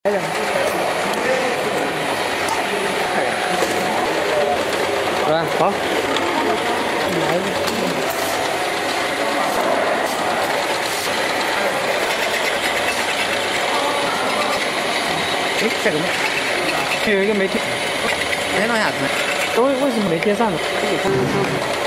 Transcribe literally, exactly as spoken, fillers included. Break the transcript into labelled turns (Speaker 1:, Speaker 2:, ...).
Speaker 1: 来的。来，好。来。哎，这个没，有一个没贴，没往下推。为为什么没贴上呢？这个看看。